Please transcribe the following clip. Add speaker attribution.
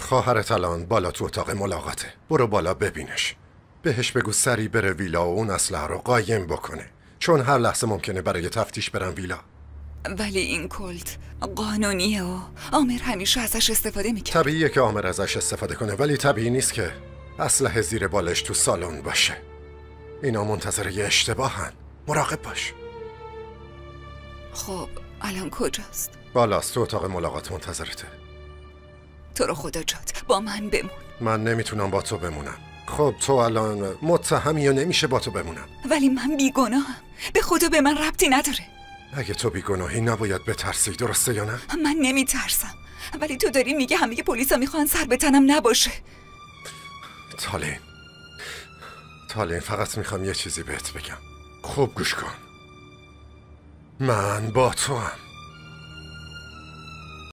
Speaker 1: خواهرت الان بالا تو اتاق ملاقاته. برو بالا ببینش. بهش بگو سری بره ویلا و اون اسلحه رو قایم بکنه، چون هر لحظه ممکنه برای تفتیش برن ویلا.
Speaker 2: ولی این کلت قانونیه و عامر همیشه ازش استفاده میکنه.
Speaker 1: طبیعیه که عامر ازش استفاده کنه، ولی طبیعی نیست که اسلحه زیر بالش تو سالن باشه. اینا منتظر یه اشتباهن. مراقب باش.
Speaker 2: خب الان کجاست؟
Speaker 1: بالاست، تو اتاق ملاقات منتظرته.
Speaker 2: تو رو خدا جات با من بمون.
Speaker 1: من نمیتونم با تو بمونم. خب تو الان متهمی و نمیشه با تو بمونم.
Speaker 2: ولی من بیگناهم، به خدا به من ربطی نداره.
Speaker 1: اگه تو بیگناهی نباید بترسی، درسته یا نه؟
Speaker 2: من نمیترسم، ولی تو داری میگه همه پلیسا میخوان سر به تنم نباشه.
Speaker 1: تالین فقط میخوام یه چیزی بهت بگم. خوب گوش کن. من با تو هم.